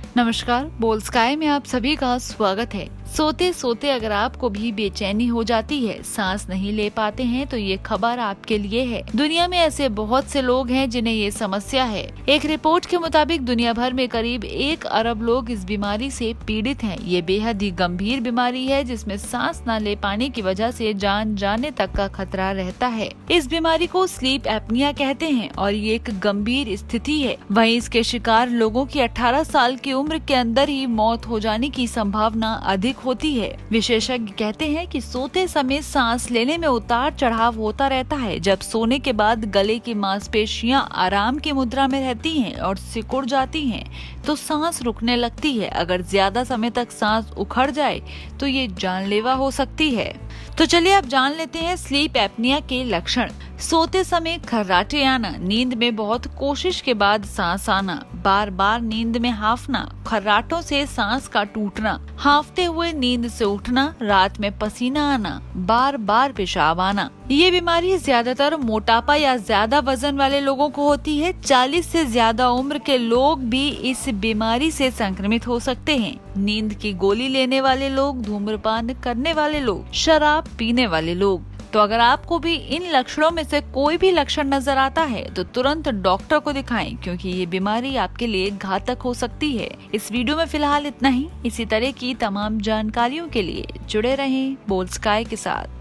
नमस्कार, बोल स्काई में आप सभी का स्वागत है। सोते सोते अगर आपको भी बेचैनी हो जाती है, सांस नहीं ले पाते हैं, तो ये खबर आपके लिए है। दुनिया में ऐसे बहुत से लोग हैं जिन्हें ये समस्या है। एक रिपोर्ट के मुताबिक दुनिया भर में करीब 1 अरब लोग इस बीमारी से पीड़ित हैं। ये बेहद ही गंभीर बीमारी है जिसमें सांस न ले पाने की वजह से जान जाने तक का खतरा रहता है। इस बीमारी को स्लीप एपनिया कहते हैं और ये एक गंभीर स्थिति है। वहीं इसके शिकार लोगों की 18 साल की उम्र के अंदर ही मौत हो जाने की संभावना अधिक होती है। विशेषज्ञ कहते हैं कि सोते समय सांस लेने में उतार चढ़ाव होता रहता है। जब सोने के बाद गले की मांसपेशियां आराम की मुद्रा में रहती हैं और सिकुड़ जाती हैं, तो सांस रुकने लगती है। अगर ज्यादा समय तक सांस उखड़ जाए तो ये जानलेवा हो सकती है। तो चलिए अब जान लेते हैं स्लीप एपनिया के लक्षण। सोते समय खर्राटे आना, नींद में बहुत कोशिश के बाद सांस आना, बार बार नींद में हांफना, खर्राटों से सांस का टूटना, हांफते हुए नींद से उठना, रात में पसीना आना, बार बार पेशाब आना। ये बीमारी ज्यादातर मोटापा या ज्यादा वजन वाले लोगों को होती है। 40 से ज्यादा उम्र के लोग भी इस बीमारी से संक्रमित हो सकते हैं। नींद की गोली लेने वाले लोग, धूम्रपान करने वाले लोग, शराब पीने वाले लोग। तो अगर आपको भी इन लक्षणों में से कोई भी लक्षण नजर आता है तो तुरंत डॉक्टर को दिखाएं, क्योंकि ये बीमारी आपके लिए घातक हो सकती है। इस वीडियो में फिलहाल इतना ही। इसी तरह की तमाम जानकारियों के लिए जुड़े रहें बोल स्काई के साथ।